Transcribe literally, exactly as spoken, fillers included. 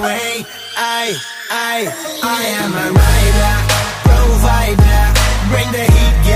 way. I, I, I am a rider, provider. Bring the heat.